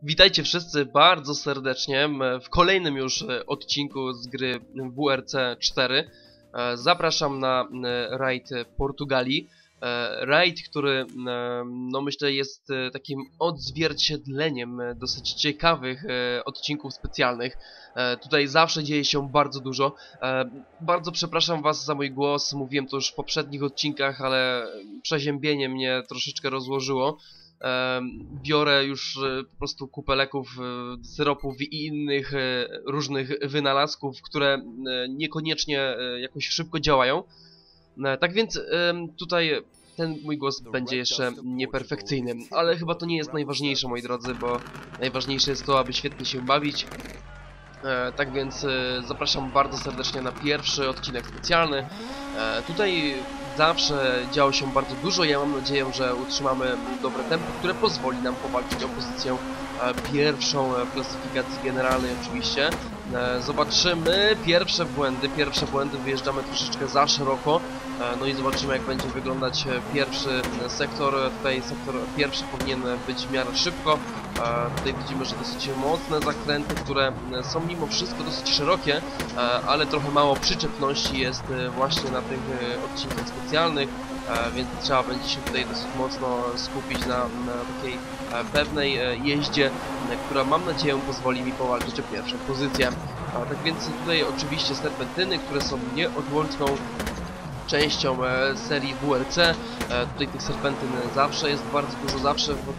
Witajcie wszyscy bardzo serdecznie w kolejnym już odcinku z gry WRC 4. Zapraszam na rajd Portugalii. Rajd, który no myślę jest takim odzwierciedleniem dosyć ciekawych odcinków specjalnych. Tutaj zawsze dzieje się bardzo dużo. Bardzo przepraszam was za mój głos, mówiłem to już w poprzednich odcinkach, ale przeziębienie mnie troszeczkę rozłożyło. Biorę już po prostu kupę leków, syropów i innych różnych wynalazków, które niekoniecznie jakoś szybko działają. Tak więc tutaj ten mój głos będzie jeszcze nieperfekcyjny, ale chyba to nie jest najważniejsze, moi drodzy, bo najważniejsze jest to, aby świetnie się bawić. Tak więc zapraszam bardzo serdecznie na pierwszy odcinek specjalny. Tutaj zawsze działo się bardzo dużo. Ja mam nadzieję, że utrzymamy dobre tempo, które pozwoli nam powalczyć o pozycję pierwszą w klasyfikacji generalnej oczywiście. Zobaczymy pierwsze błędy, wyjeżdżamy troszeczkę za szeroko. No i zobaczymy, jak będzie wyglądać pierwszy sektor. Tutaj sektor pierwszy powinien być w miarę szybko. Tutaj widzimy, że dosyć mocne zakręty, które są mimo wszystko dosyć szerokie, ale trochę mało przyczepności jest właśnie na tych odcinkach specjalnych, więc trzeba będzie się tutaj dosyć mocno skupić na takiej pewnej jeździe, która mam nadzieję pozwoli mi powalczyć o pierwszą pozycję. Tak więc tutaj oczywiście serpentyny, które są nieodłączną częścią serii WRC. Tutaj tych serpentyn zawsze jest bardzo dużo, zawsze w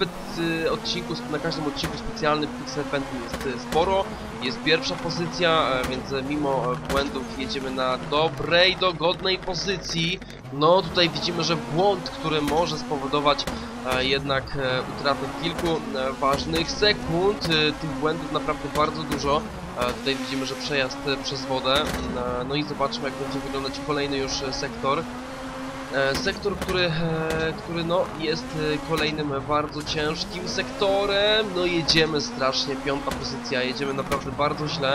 na każdym odcinku specjalnym tych serpentyn jest sporo. Jest pierwsza pozycja, więc mimo błędów jedziemy na dobrej, dogodnej pozycji. No tutaj widzimy, że błąd, który może spowodować jednak utratę kilku ważnych sekund. Tych błędów naprawdę bardzo dużo. Tutaj widzimy, że przejazd przez wodę. No i zobaczmy, jak będzie wyglądać kolejny już sektor. Sektor, który no, jest kolejnym bardzo ciężkim sektorem. No jedziemy strasznie, piąta pozycja, jedziemy naprawdę bardzo źle.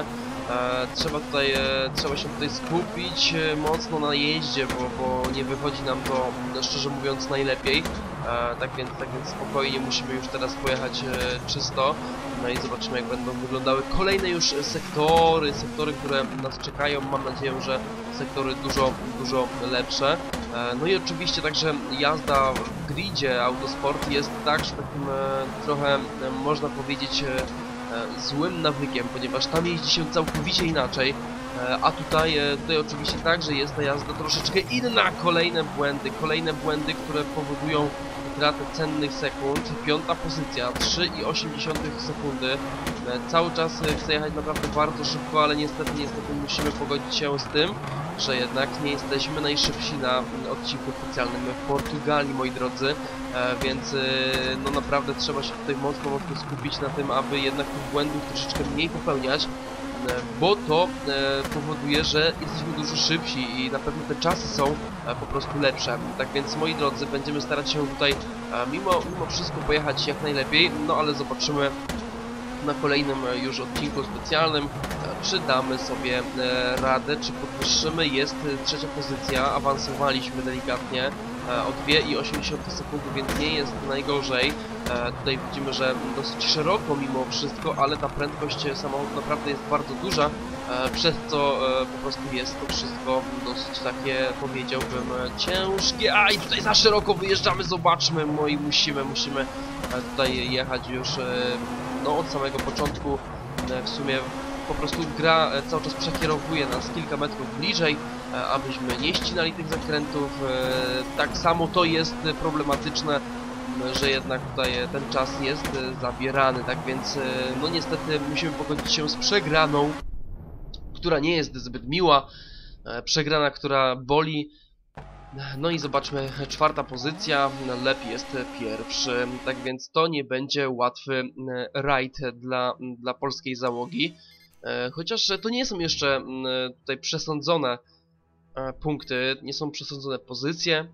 Trzeba się tutaj skupić mocno na jeździe, bo nie wychodzi nam to, szczerze mówiąc, najlepiej. Tak więc spokojnie musimy już teraz pojechać czysto. No i zobaczymy, jak będą wyglądały kolejne już sektory, które nas czekają. Mam nadzieję, że sektory dużo lepsze. No i oczywiście także jazda w gridzie Autosport jest także takim trochę, można powiedzieć, złym nawykiem, ponieważ tam jeździ się całkowicie inaczej, a tutaj oczywiście także jest ta jazda troszeczkę inna. Kolejne błędy, które powodują utratę cennych sekund. Piąta pozycja, 3,8 sekundy. Cały czas chcę jechać naprawdę bardzo szybko, ale niestety musimy pogodzić się z tym, że jednak nie jesteśmy najszybsi na odcinku specjalnym w Portugalii, moi drodzy, więc no naprawdę trzeba się tutaj mocno skupić na tym, aby jednak tych błędów troszeczkę mniej popełniać, bo to powoduje, że jesteśmy dużo szybsi i na pewno te czasy są po prostu lepsze. Tak więc, moi drodzy, będziemy starać się tutaj mimo wszystko pojechać jak najlepiej, no ale zobaczymy na kolejnym już odcinku specjalnym, czy damy sobie radę, czy podwyższymy. Jest trzecia pozycja, awansowaliśmy delikatnie o 2,8 sekundy, więc nie jest najgorzej. Tutaj widzimy, że dosyć szeroko mimo wszystko, ale ta prędkość samochodu naprawdę jest bardzo duża, przez co po prostu jest to wszystko dosyć takie, powiedziałbym, ciężkie. A i tutaj za szeroko wyjeżdżamy, zobaczmy, no i musimy tutaj jechać już no, od samego początku. W sumie po prostu gra cały czas przekierowuje nas kilka metrów bliżej, abyśmy nie ścinali tych zakrętów. Tak samo to jest problematyczne, że jednak tutaj ten czas jest zabierany, tak więc no niestety musimy pogodzić się z przegraną, która nie jest zbyt miła, przegrana, która boli. No i zobaczmy, czwarta pozycja, lepiej jest pierwszy, tak więc to nie będzie łatwy rajd dla polskiej załogi. Chociaż to nie są jeszcze tutaj przesądzone punkty, nie są przesądzone pozycje.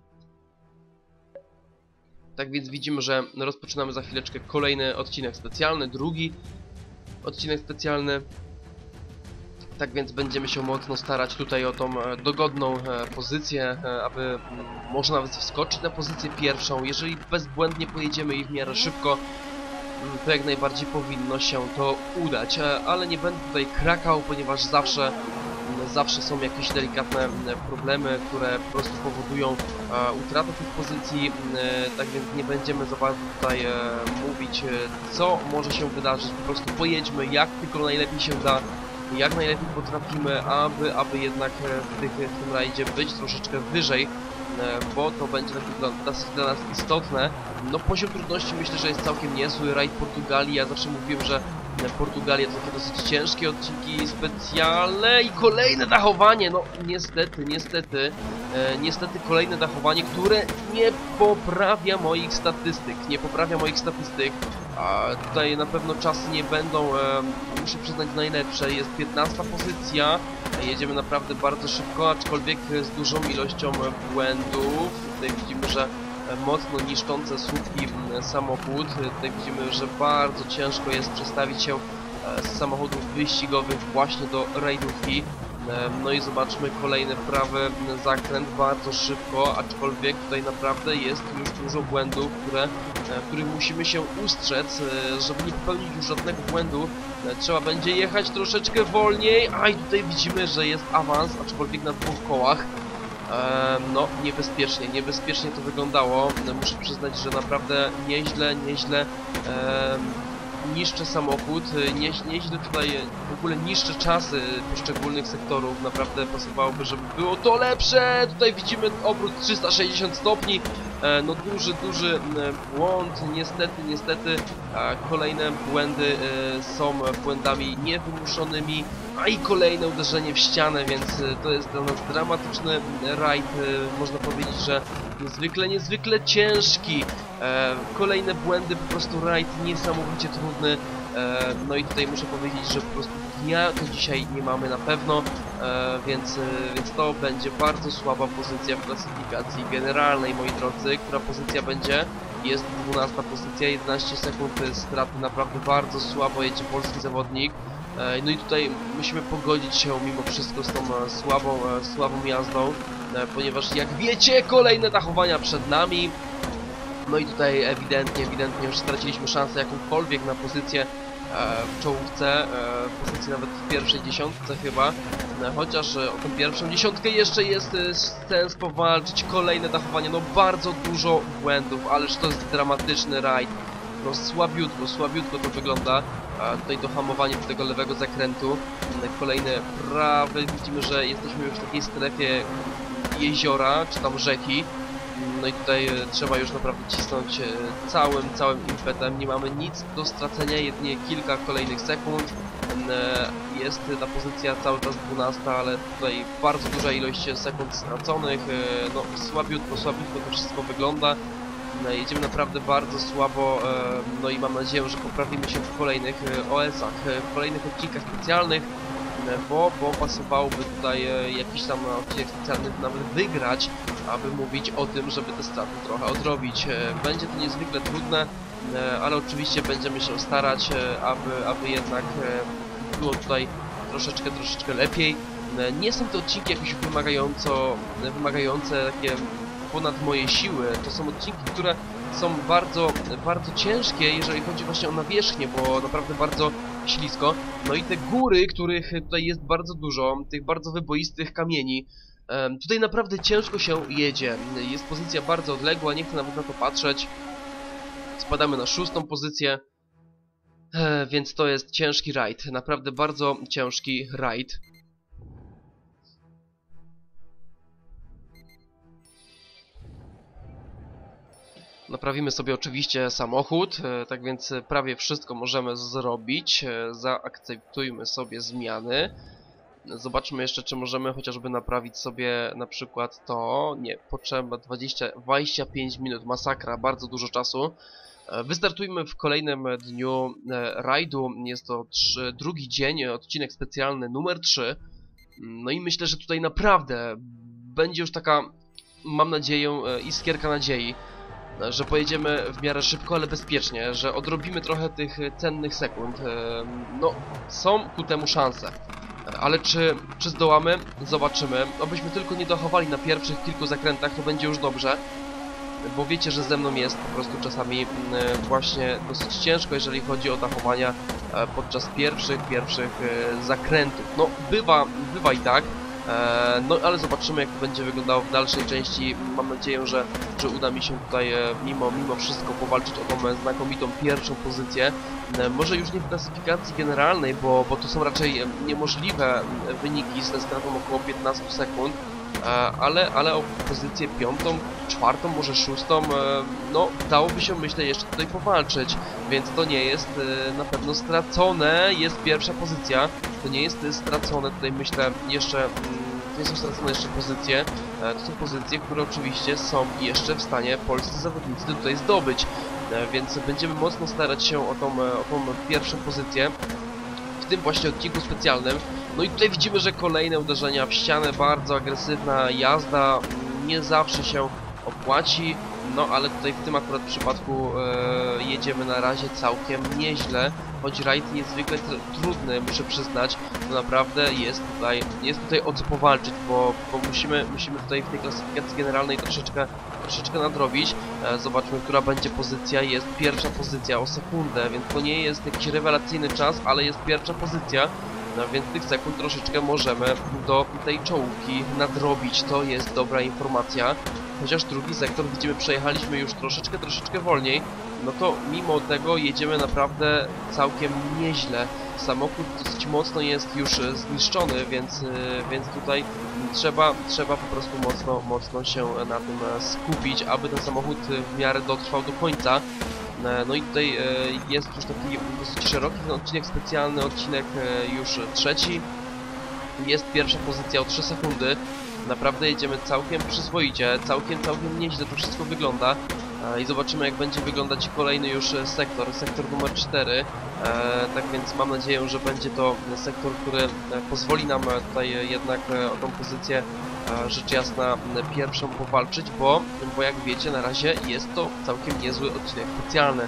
Tak więc widzimy, że rozpoczynamy za chwileczkę kolejny odcinek specjalny, drugi odcinek specjalny. Tak więc będziemy się mocno starać tutaj o tą dogodną pozycję, aby może nawet wskoczyć na pozycję pierwszą. Jeżeli bezbłędnie pojedziemy i w miarę szybko, to jak najbardziej powinno się to udać, ale nie będę tutaj krakał, ponieważ zawsze są jakieś delikatne problemy, które po prostu powodują utratę tych pozycji, tak więc nie będziemy za bardzo tutaj mówić, co może się wydarzyć. Po prostu pojedźmy jak tylko najlepiej się da, jak najlepiej potrafimy, aby jednak w tym rajdzie być troszeczkę wyżej, bo to będzie dla nas istotne. No poziom trudności myślę, że jest całkiem niezły. Rajd Portugalii, ja zawsze mówiłem, że Portugalia to takie dosyć ciężkie odcinki specjalne i kolejne dachowanie, no niestety kolejne dachowanie, które nie poprawia moich statystyk, a tutaj na pewno czasy nie będą, muszę przyznać, najlepsze. Jest 15 pozycja, jedziemy naprawdę bardzo szybko, aczkolwiek z dużą ilością błędów. Tutaj widzimy, że mocno niszczące słupki samochód. Tutaj widzimy, że bardzo ciężko jest przestawić się z samochodów wyścigowych właśnie do rajdówki. No i zobaczmy kolejny prawy zakręt bardzo szybko, aczkolwiek tutaj naprawdę jest już dużo błędów, których musimy się ustrzec, żeby nie popełnić już żadnego błędu. Trzeba będzie jechać troszeczkę wolniej, a i tutaj widzimy, że jest awans, aczkolwiek na 2 kołach. No, niebezpiecznie to wyglądało. Muszę przyznać, że naprawdę nieźle niszczę samochód, nieźle tutaj w ogóle niszczę czasy poszczególnych sektorów. Naprawdę pasowałoby, żeby było to lepsze. Tutaj widzimy obrót 360 stopni. No duży błąd, niestety kolejne błędy są błędami niewymuszonymi, a i kolejne uderzenie w ścianę, więc to jest dla nas dramatyczny rajd, można powiedzieć, że niezwykle ciężki. Kolejne błędy, po prostu rajd niesamowicie trudny. No i tutaj muszę powiedzieć, że po prostu dnia to dzisiaj nie mamy na pewno, więc to będzie bardzo słaba pozycja w klasyfikacji generalnej, moi drodzy. Która pozycja będzie? Jest 12 pozycja, 11 sekund straty, naprawdę bardzo słabo jedzie polski zawodnik. No i tutaj musimy pogodzić się mimo wszystko z tą słabą jazdą, ponieważ jak wiecie, kolejne dachowania przed nami. No i tutaj ewidentnie już straciliśmy szansę jakąkolwiek na pozycję w czołówce, pozycji nawet w pierwszej dziesiątce chyba, chociaż o tę pierwszą dziesiątkę jeszcze jest sens powalczyć. Kolejne dachowanie, no bardzo dużo błędów, ależ to jest dramatyczny rajd. No słabiutko to wygląda. Tutaj dohamowanie do tego lewego zakrętu. Kolejny prawy, widzimy, że jesteśmy już w takiej strefie jeziora, czy tam rzeki. No i tutaj trzeba już naprawdę cisnąć całym impetem. Nie mamy nic do stracenia, jedynie kilka kolejnych sekund. Jest ta pozycja cały czas 12, ale tutaj bardzo duża ilość sekund straconych. No słabiutko to wszystko wygląda. Jedziemy naprawdę bardzo słabo, no i mam nadzieję, że poprawimy się w kolejnych OS-ach, w kolejnych odcinkach specjalnych, bo pasowałoby tutaj jakiś tam odcinek specjalny nawet wygrać, aby mówić o tym, żeby te straty trochę odrobić. Będzie to niezwykle trudne, ale oczywiście będziemy się starać, aby jednak było tutaj troszeczkę lepiej. Nie są to odcinki jakieś wymagające takie ponad moje siły. To są odcinki, które są bardzo ciężkie, jeżeli chodzi właśnie o nawierzchnię, bo naprawdę bardzo ślisko. No i te góry, których tutaj jest bardzo dużo, tych bardzo wyboistych kamieni. Tutaj naprawdę ciężko się jedzie. Jest pozycja bardzo odległa, nie chcę nawet na to patrzeć. Spadamy na 6. pozycję. Więc to jest ciężki rajd. Naprawdę bardzo ciężki rajd. Naprawimy sobie oczywiście samochód, tak więc prawie wszystko możemy zrobić. Zaakceptujmy sobie zmiany. Zobaczmy jeszcze, czy możemy chociażby naprawić sobie na przykład to. Nie, potrzeba 25 minut, masakra, bardzo dużo czasu. Wystartujmy w kolejnym dniu rajdu. Jest to drugi dzień, odcinek specjalny numer 3. No i myślę, że tutaj naprawdę będzie już taka, mam nadzieję, iskierka nadziei, że pojedziemy w miarę szybko, ale bezpiecznie, że odrobimy trochę tych cennych sekund. No, są ku temu szanse. Ale czy zdołamy? Zobaczymy. Obyśmy tylko nie dochowali na pierwszych kilku zakrętach, to będzie już dobrze. bo wiecie, że ze mną jest po prostu czasami właśnie dosyć ciężko, jeżeli chodzi o zachowania podczas pierwszych zakrętów. No, bywa i tak. No ale zobaczymy, jak to będzie wyglądało w dalszej części. Mam nadzieję, że uda mi się tutaj mimo wszystko powalczyć o tą znakomitą pierwszą pozycję. Może już nie w klasyfikacji generalnej, bo to są raczej niemożliwe wyniki ze stratą około 15 sekund. Ale o pozycję 5., 4., może 6., no dałoby się, myślę, jeszcze tutaj powalczyć, więc to nie jest na pewno stracone, jest pierwsza pozycja, to nie jest stracone, tutaj myślę jeszcze, nie są stracone jeszcze pozycje, to są pozycje, które oczywiście są jeszcze w stanie polscy zawodnicy tutaj zdobyć, więc będziemy mocno starać się o tą pierwszą pozycję w tym właśnie odcinku specjalnym. No i tutaj widzimy, że kolejne uderzenia w ścianę, bardzo agresywna jazda, nie zawsze się opłaci, no ale tutaj w tym akurat przypadku jedziemy na razie całkiem nieźle, choć rajd niezwykle trudny, muszę przyznać, to naprawdę jest tutaj o co powalczyć, bo musimy tutaj w tej klasyfikacji generalnej troszeczkę nadrobić. Zobaczmy, która będzie pozycja. Jest pierwsza pozycja o sekundę, więc to nie jest jakiś rewelacyjny czas, ale jest pierwsza pozycja. No więc tych sekund troszeczkę możemy do tej czołówki nadrobić. To jest dobra informacja. Chociaż drugi sektor, widzimy, przejechaliśmy już troszeczkę wolniej. No to mimo tego jedziemy naprawdę całkiem nieźle. Samochód dosyć mocno jest już zniszczony, więc tutaj trzeba po prostu mocno się na tym skupić, aby ten samochód w miarę dotrwał do końca. No i tutaj jest już taki dosyć szeroki ten odcinek specjalny, odcinek już trzeci. Jest pierwsza pozycja o 3 sekundy. Naprawdę jedziemy całkiem przyzwoicie, całkiem nieźle to wszystko wygląda. I zobaczymy, jak będzie wyglądać kolejny już sektor numer 4. Tak więc mam nadzieję, że będzie to sektor, który pozwoli nam tutaj jednak o tą pozycję rzecz jasna pierwszą powalczyć, bo jak wiecie, na razie jest to całkiem niezły odcinek specjalny.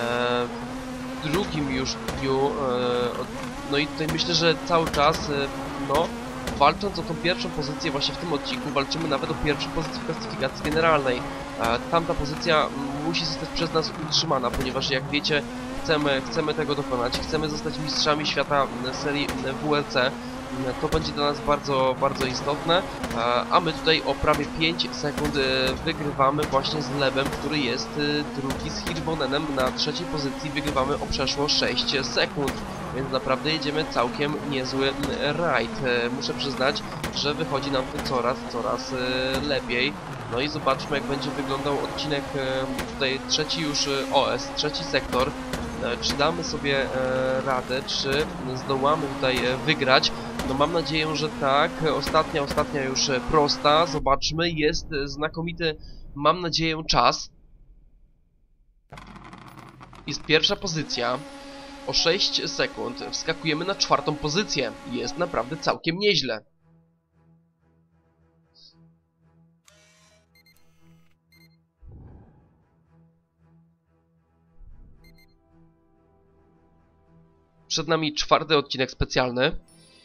W drugim już dniu, no i tutaj myślę, że cały czas, no, walcząc o tą pierwszą pozycję właśnie w tym odcinku, walczymy nawet o pierwszą pozycję w klasyfikacji generalnej. Tamta pozycja musi zostać przez nas utrzymana, ponieważ jak wiecie, chcemy tego dokonać, chcemy zostać mistrzami świata serii WRC. To będzie dla nas bardzo istotne, a my tutaj o prawie 5 sekund wygrywamy właśnie z Lebem, który jest drugi, z Hirvonenem na trzeciej pozycji wygrywamy o przeszło 6 sekund, więc naprawdę jedziemy całkiem niezły rajd. Muszę przyznać, że wychodzi nam to coraz lepiej. No i zobaczmy, jak będzie wyglądał odcinek tutaj trzeci już OS, trzeci sektor. Czy damy sobie radę, czy zdołamy tutaj wygrać? No mam nadzieję, że tak. Ostatnia już prosta. Zobaczmy, jest znakomity, mam nadzieję, czas. Jest pierwsza pozycja. O 6 sekund wskakujemy na 4. pozycję. Jest naprawdę całkiem nieźle. Przed nami 4. odcinek specjalny.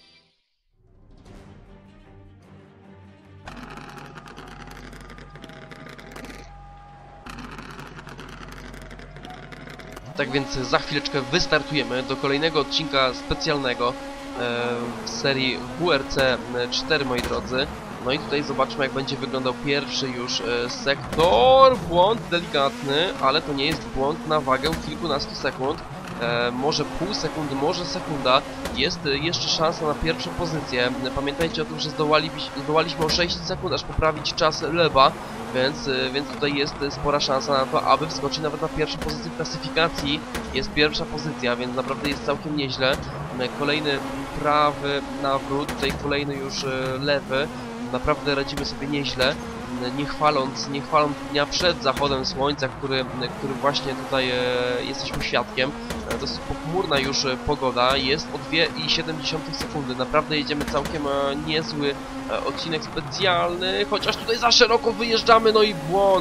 Tak więc za chwileczkę wystartujemy do kolejnego odcinka specjalnego w serii WRC 4, moi drodzy. No i tutaj zobaczmy, jak będzie wyglądał pierwszy już sektor. Błąd delikatny, ale to nie jest błąd na wagę kilkunastu sekund. Może pół sekundy, może sekunda. Jest jeszcze szansa na pierwszą pozycję. Pamiętajcie o tym, że zdołaliśmy o 6 sekund aż poprawić czas Leba, więc tutaj jest spora szansa na to, aby wskoczyć nawet na pierwszą pozycję w klasyfikacji. Jest pierwsza pozycja, więc naprawdę jest całkiem nieźle. Kolejny prawy nawrót, tutaj kolejny już lewy. Naprawdę radzimy sobie nieźle. Nie chwaląc dnia przed zachodem słońca, który właśnie tutaj jesteśmy świadkiem. Dosyć pochmurna już pogoda, jest o 2,7 sekundy. Naprawdę jedziemy całkiem niezły odcinek specjalny, chociaż tutaj za szeroko wyjeżdżamy, no i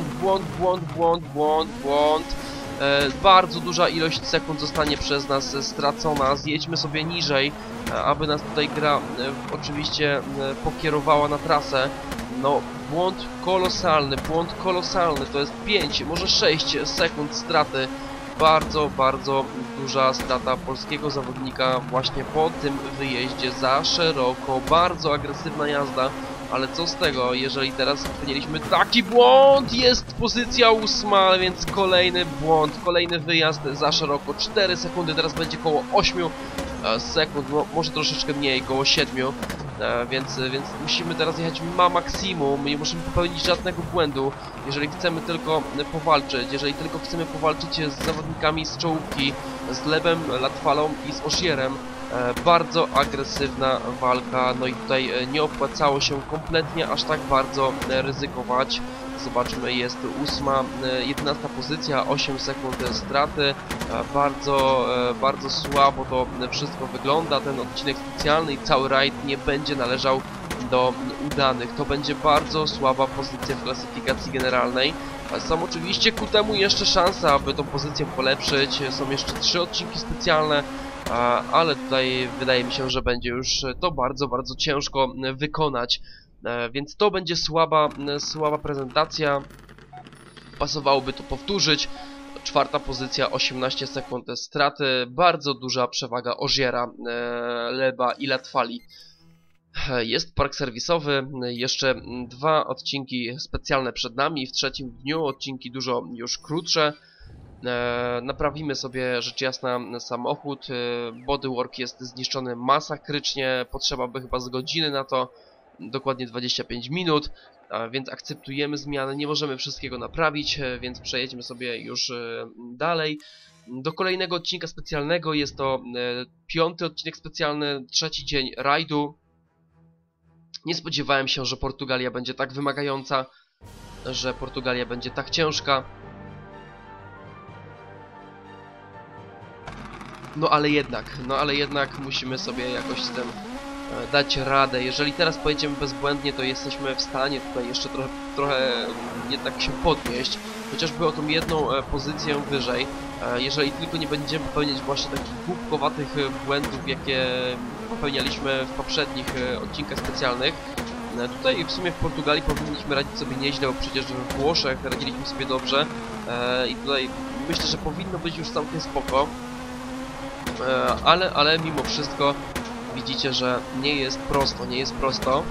błąd. Bardzo duża ilość sekund zostanie przez nas stracona. Zjedźmy sobie niżej, aby nas tutaj gra oczywiście pokierowała na trasę. No, błąd kolosalny, to jest 5, może 6 sekund straty. Bardzo, bardzo duża strata polskiego zawodnika właśnie po tym wyjeździe za szeroko. Bardzo agresywna jazda, ale co z tego, jeżeli teraz popełniliśmy taki błąd, jest pozycja 8, więc kolejny błąd, kolejny wyjazd za szeroko, 4 sekundy, teraz będzie koło 8 sekund, no, może troszeczkę mniej, koło 7, więc musimy teraz jechać na maksimum, nie możemy popełnić żadnego błędu, jeżeli chcemy tylko powalczyć, jeżeli tylko chcemy powalczyć z zawodnikami z czołówki, z Lebem, Latwalą i z Ożierem. Bardzo agresywna walka, no i tutaj nie opłacało się kompletnie aż tak bardzo ryzykować. Zobaczmy, jest 11 pozycja, 8 sekund straty. Bardzo słabo to wszystko wygląda. Ten odcinek specjalny i cały rajd nie będzie należał do udanych. To będzie bardzo słaba pozycja w klasyfikacji generalnej. Są oczywiście ku temu jeszcze szanse, aby tą pozycję polepszyć. Są jeszcze 3 odcinki specjalne, ale tutaj wydaje mi się, że będzie już to bardzo ciężko wykonać. Więc to będzie słaba prezentacja. Pasowałoby to powtórzyć. 4. pozycja, 18 sekund straty. Bardzo duża przewaga Ożiera, Leba i Latwali. Jest park serwisowy, jeszcze 2 odcinki specjalne przed nami. W 3. dniu odcinki dużo już krótsze. Naprawimy sobie rzecz jasna samochód. Bodywork jest zniszczony masakrycznie. Potrzeba by chyba z godziny na to. Dokładnie 25 minut. Więc akceptujemy zmiany. Nie możemy wszystkiego naprawić, więc przejedźmy sobie już dalej. Do kolejnego odcinka specjalnego. Jest to 5. odcinek specjalny, 3. dzień rajdu. Nie spodziewałem się, że Portugalia będzie tak wymagająca, że Portugalia będzie tak ciężka. No ale jednak musimy sobie jakoś z tym dać radę. Jeżeli teraz pojedziemy bezbłędnie, to jesteśmy w stanie tutaj jeszcze trochę jednak się podnieść, chociażby o tą jedną pozycję wyżej. Jeżeli tylko nie będziemy popełniać właśnie takich głupkowatych błędów, jakie popełnialiśmy w poprzednich odcinkach specjalnych. Tutaj w sumie w Portugalii powinniśmy radzić sobie nieźle, bo przecież w Włoszech radziliśmy sobie dobrze. I tutaj myślę, że powinno być już całkiem spoko. Ale mimo wszystko widzicie, że nie jest prosto.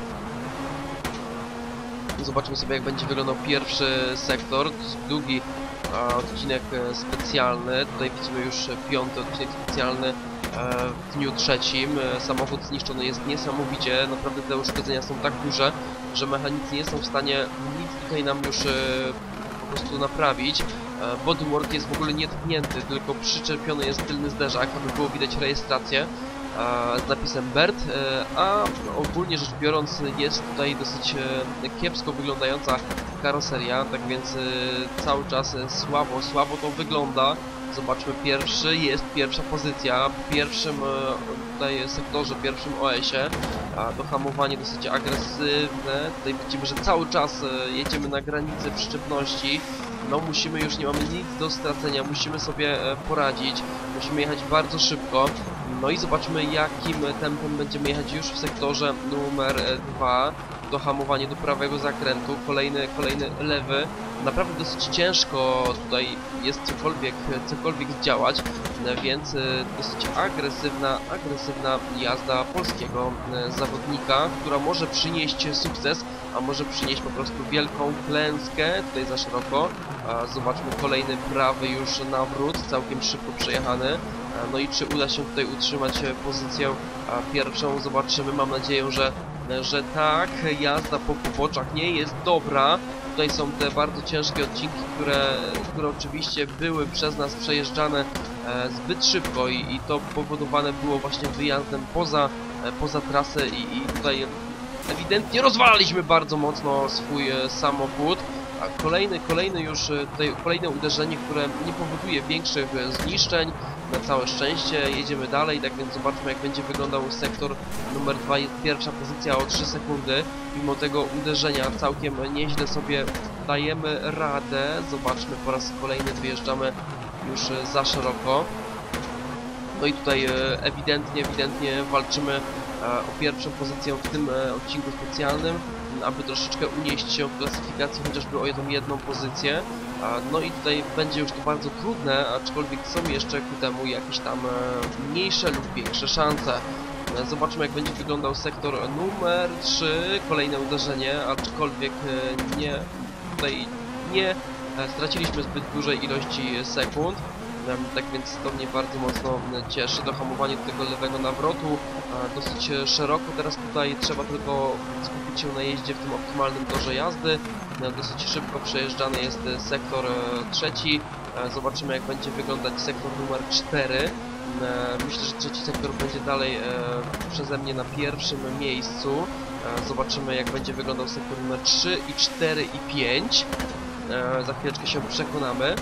Zobaczmy sobie, jak będzie wyglądał pierwszy sektor. To jest długi odcinek specjalny. Tutaj widzimy już 5. odcinek specjalny w dniu 3. Samochód zniszczony jest niesamowicie. Naprawdę te uszkodzenia są tak duże, że mechanicy nie są w stanie nic tutaj nam już po prostu naprawić. Bodywork jest w ogóle nietknięty, tylko przyczepiony jest tylny zderzak, aby było widać rejestrację z napisem BERT, a ogólnie rzecz biorąc jest tutaj dosyć kiepsko wyglądająca karoseria, tak więc cały czas słabo to wygląda. Zobaczmy, pierwsza pozycja w pierwszym tutaj sektorze, pierwszym OS-ie. To hamowanie dosyć agresywne. Tutaj widzimy, że cały czas jedziemy na granicy przyczepności. No już nie mamy nic do stracenia, musimy sobie poradzić. Musimy jechać bardzo szybko. No i zobaczmy, jakim tempem będziemy jechać już w sektorze numer 2. To hamowanie do prawego zakrętu, kolejny lewy. Naprawdę dosyć ciężko tutaj jest cokolwiek zdziałać, więc dosyć agresywna jazda polskiego zawodnika, która może przynieść sukces, a może przynieść po prostu wielką klęskę. Tutaj za szeroko. Zobaczmy, kolejny prawy już nawrót, całkiem szybko przejechany. No i czy uda się tutaj utrzymać pozycję pierwszą? Zobaczymy, mam nadzieję, że tak. Jazda po poboczach nie jest dobra. Tutaj są te bardzo ciężkie odcinki, które oczywiście były przez nas przejeżdżane zbyt szybko i to powodowane było właśnie wyjazdem poza trasę i tutaj ewidentnie rozwalaliśmy bardzo mocno swój samochód. A kolejne uderzenie, które nie powoduje większych zniszczeń. Na całe szczęście jedziemy dalej, tak więc zobaczmy, jak będzie wyglądał sektor numer 2. Jest pierwsza pozycja o 3 sekundy. Mimo tego uderzenia całkiem nieźle sobie dajemy radę. Zobaczmy, po raz kolejny wyjeżdżamy już za szeroko. No i tutaj ewidentnie walczymy o pierwszą pozycję w tym odcinku specjalnym. aby troszeczkę unieść się w klasyfikacji chociażby o jedną pozycję. No i tutaj będzie już to bardzo trudne, aczkolwiek są jeszcze ku temu jakieś tam mniejsze lub większe szanse. Zobaczmy, jak będzie wyglądał sektor numer 3, kolejne uderzenie, aczkolwiek tutaj nie straciliśmy zbyt dużej ilości sekund. Tak więc to mnie bardzo mocno cieszy. Dohamowanie do tego lewego nawrotu dosyć szeroko. Teraz tutaj trzeba tylko skupić się na jeździe w tym optymalnym torze jazdy. Dosyć szybko przejeżdżany jest sektor trzeci. Zobaczymy, jak będzie wyglądać sektor numer 4. Myślę, że trzeci sektor będzie dalej przeze mnie na pierwszym miejscu. Zobaczymy, jak będzie wyglądał sektor numer 3 i 4 i 5. Za chwileczkę się przekonamy.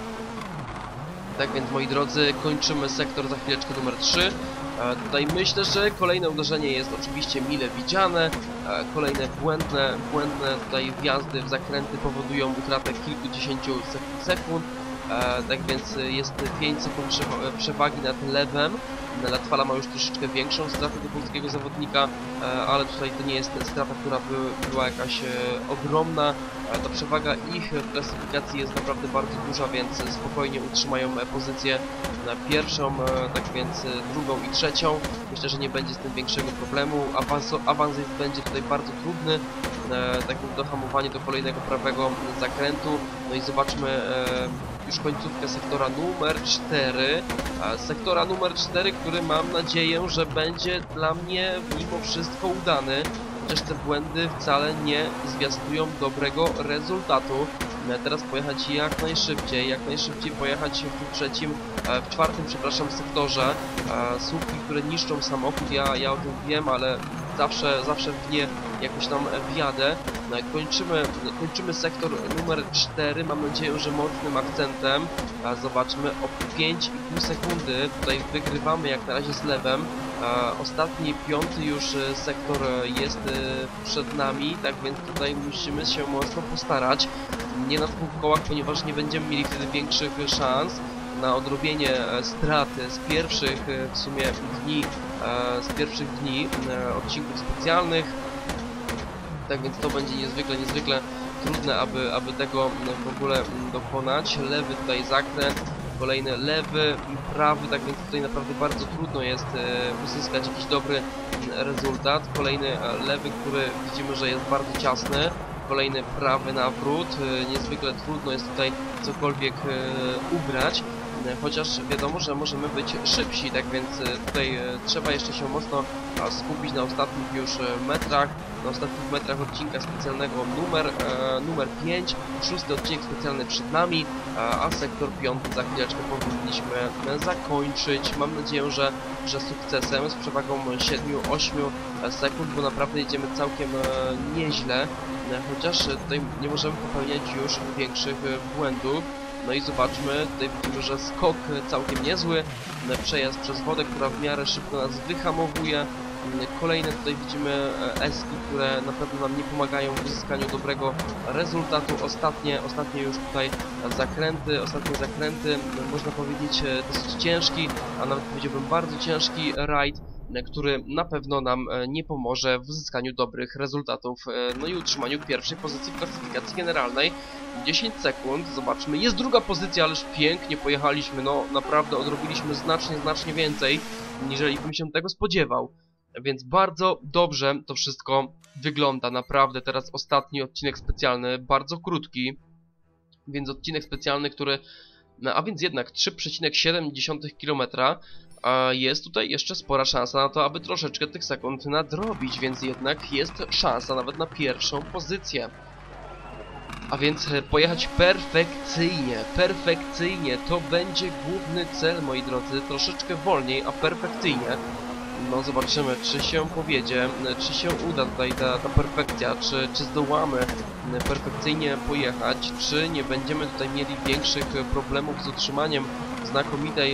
Tak więc, moi drodzy, kończymy sektor za chwileczkę numer 3. Tutaj myślę, że kolejne uderzenie jest oczywiście mile widziane. Kolejne błędne tutaj wjazdy w zakręty powodują utratę kilkudziesięciu sekund. Tak więc jest 5 sekund przewagi nad lewem. Latwala ma już troszeczkę większą stratę do polskiego zawodnika, ale tutaj to nie jest strata, która była jakaś ogromna. Ta przewaga ich w klasyfikacji jest naprawdę bardzo duża, więc spokojnie utrzymają pozycję pierwszą, tak więc drugą i trzecią. Myślę, że nie będzie z tym większego problemu. Awans będzie tutaj bardzo trudny, takie dohamowanie do kolejnego prawego zakrętu. No i zobaczmy już końcówkę sektora numer 4. Sektora numer 4, który mam nadzieję, że będzie dla mnie mimo wszystko udany. Chociaż te błędy wcale nie zwiastują dobrego rezultatu. Teraz pojechać jak najszybciej pojechać w czwartym, przepraszam, sektorze. Słupki, które niszczą samochód, ja o tym wiem, ale zawsze w nie jakoś tam wjadę. Kończymy sektor numer 4, mam nadzieję, że mocnym akcentem. Zobaczmy, o 5,5 sekundy tutaj wygrywamy jak na razie z lewem. Ostatni, piąty już sektor jest przed nami, tak więc tutaj musimy się mocno postarać. Nie na 2 kołach, ponieważ nie będziemy mieli wtedy większych szans na odrobienie straty z pierwszych w sumie dni, odcinków specjalnych. Tak więc to będzie niezwykle trudne, aby tego w ogóle dokonać. Lewy tutaj zakręt, kolejny lewy, prawy, tak więc tutaj naprawdę bardzo trudno jest uzyskać jakiś dobry rezultat. Kolejny lewy, który widzimy, że jest bardzo ciasny. Kolejny prawy nawrót, niezwykle trudno jest tutaj cokolwiek ugrać. Chociaż wiadomo, że możemy być szybsi, tak więc tutaj trzeba jeszcze się mocno skupić na ostatnich już metrach, odcinka specjalnego numer 5, 6 odcinek specjalny przed nami, a sektor 5 za chwileczkę powinniśmy zakończyć. Mam nadzieję, że sukcesem, z przewagą 7-8 sekund, bo naprawdę jedziemy całkiem nieźle, chociaż tutaj nie możemy popełniać już większych błędów. No i zobaczmy, tutaj widzimy, że skok całkiem niezły, przejazd przez wodę, która w miarę szybko nas wyhamowuje. Kolejne tutaj widzimy eski, które na pewno nam nie pomagają w uzyskaniu dobrego rezultatu. Ostatnie już tutaj ostatnie zakręty, można powiedzieć dosyć ciężki, a nawet powiedziałbym bardzo ciężki rajd, który na pewno nam nie pomoże w uzyskaniu dobrych rezultatów, no i utrzymaniu pierwszej pozycji w klasyfikacji generalnej. 10 sekund, zobaczmy, jest druga pozycja, ależ pięknie pojechaliśmy, no naprawdę odrobiliśmy znacznie więcej, niżeli bym się tego spodziewał. Więc bardzo dobrze to wszystko wygląda, naprawdę. Teraz ostatni odcinek specjalny, bardzo krótki, więc odcinek specjalny, który, a więc jednak 3,7 km. Jest tutaj jeszcze spora szansa na to, aby troszeczkę tych sekund nadrobić, więc jednak jest szansa nawet na pierwszą pozycję. A więc pojechać perfekcyjnie, to będzie główny cel, moi drodzy, troszeczkę wolniej, a perfekcyjnie. No zobaczymy, czy się powiedzie, czy się uda tutaj ta perfekcja, czy zdołamy perfekcyjnie pojechać, czy nie będziemy tutaj mieli większych problemów z utrzymaniem znakomitej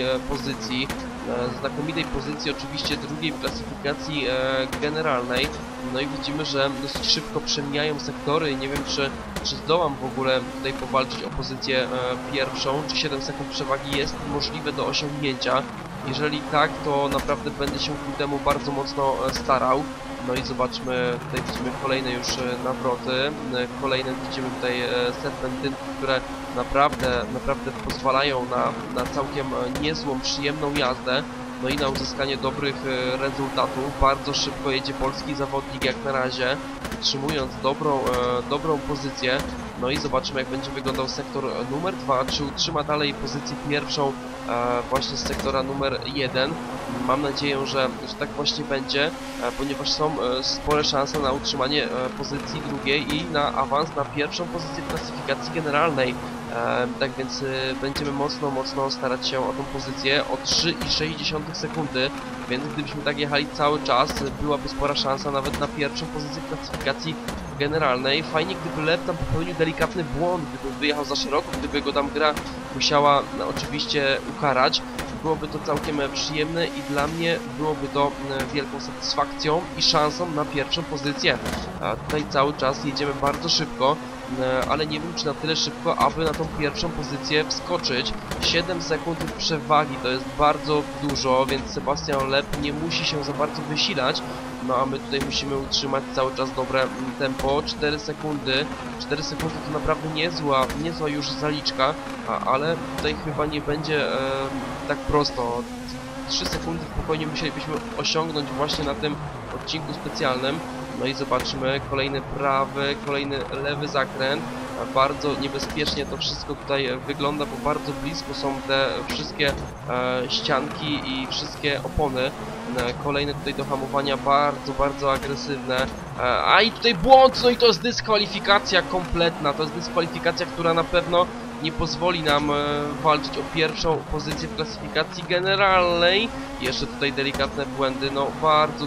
pozycji, oczywiście drugiej w klasyfikacji generalnej. No i widzimy, że dosyć szybko przemijają sektory i nie wiem, czy zdołam w ogóle tutaj powalczyć o pozycję pierwszą, czy 7 sekund przewagi jest możliwe do osiągnięcia. Jeżeli tak, to naprawdę będę się ku temu bardzo mocno starał. No i zobaczmy, tutaj widzimy kolejne już nawroty, kolejne widzimy tutaj serpentyny, które naprawdę pozwalają na całkiem niezłą, przyjemną jazdę. No i na uzyskanie dobrych rezultatów. Bardzo szybko jedzie polski zawodnik jak na razie, utrzymując dobrą pozycję. No i zobaczymy, jak będzie wyglądał sektor numer 2, czy utrzyma dalej pozycję pierwszą właśnie z sektora numer 1. Mam nadzieję, że tak właśnie będzie, ponieważ są spore szanse na utrzymanie pozycji drugiej i na awans na pierwszą pozycję w klasyfikacji generalnej. Tak więc będziemy mocno starać się o tą pozycję o 3,6 sekundy, więc gdybyśmy tak jechali cały czas, byłaby spora szansa nawet na pierwszą pozycję w klasyfikacji generalnej. Fajnie, gdyby Lep tam popełnił delikatny błąd, gdyby wyjechał za szeroko, gdyby go tam gra musiała oczywiście ukarać. Byłoby to całkiem przyjemne i dla mnie byłoby to wielką satysfakcją i szansą na pierwszą pozycję. A tutaj cały czas jedziemy bardzo szybko, ale nie wiem, czy na tyle szybko, aby na tą pierwszą pozycję wskoczyć. 7 sekund przewagi to jest bardzo dużo, więc Sebastian Lep nie musi się za bardzo wysilać. No a my tutaj musimy utrzymać cały czas dobre tempo. 4 sekundy. 4 sekundy to naprawdę niezła już zaliczka, ale tutaj chyba nie będzie tak prosto. 3 sekundy spokojnie musielibyśmy osiągnąć właśnie na tym odcinku specjalnym. No i zobaczmy, kolejny prawy, kolejny lewy zakręt. Bardzo niebezpiecznie to wszystko tutaj wygląda, bo bardzo blisko są te wszystkie ścianki i wszystkie opony. Kolejne tutaj do hamowania bardzo agresywne. A i tutaj błąd, no i to jest dyskwalifikacja kompletna. To jest dyskwalifikacja, która na pewno nie pozwoli nam walczyć o pierwszą pozycję w klasyfikacji generalnej. Jeszcze tutaj delikatne błędy, no bardzo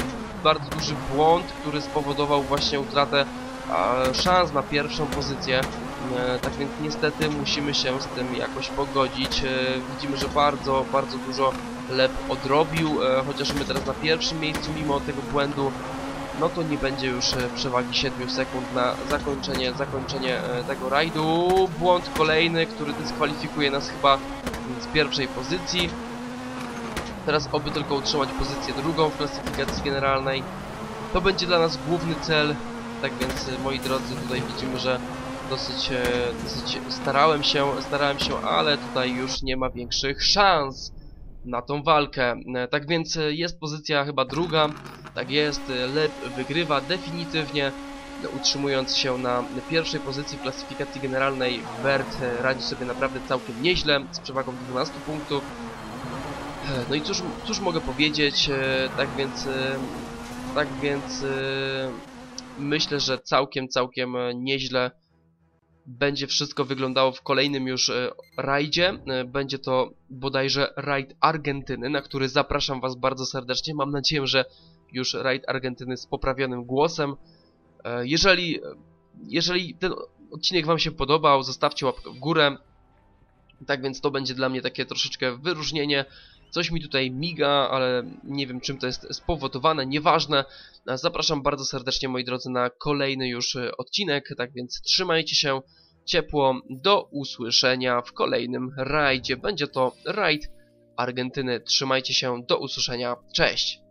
duży błąd, który spowodował właśnie utratę szans na pierwszą pozycję. Tak więc niestety musimy się z tym jakoś pogodzić. Widzimy, że bardzo dużo Lep odrobił, chociaż my teraz na pierwszym miejscu mimo tego błędu. No to nie będzie już przewagi 7 sekund na zakończenie tego rajdu. Błąd kolejny, który dyskwalifikuje nas chyba z pierwszej pozycji. Teraz oby tylko utrzymać pozycję drugą w klasyfikacji generalnej. To będzie dla nas główny cel. Tak więc, moi drodzy, tutaj widzimy, że dosyć starałem się, ale tutaj już nie ma większych szans na tą walkę. Tak więc jest pozycja chyba druga. Tak jest, Lep wygrywa definitywnie, utrzymując się na pierwszej pozycji w klasyfikacji generalnej. Bert radzi sobie naprawdę całkiem nieźle, z przewagą 12 punktów. No i cóż mogę powiedzieć, tak więc myślę, że całkiem nieźle będzie wszystko wyglądało w kolejnym już rajdzie. Będzie to bodajże rajd Argentyny, na który zapraszam Was bardzo serdecznie. Mam nadzieję, że już rajd Argentyny z poprawionym głosem. Jeżeli ten odcinek Wam się podobał, zostawcie łapkę w górę. Tak więc to będzie dla mnie takie troszeczkę wyróżnienie. Coś mi tutaj miga, ale nie wiem, czym to jest spowodowane, nieważne. Zapraszam bardzo serdecznie, moi drodzy, na kolejny już odcinek. Tak więc trzymajcie się ciepło. Do usłyszenia w kolejnym rajdzie. Będzie to rajd Argentyny. Trzymajcie się, do usłyszenia. Cześć!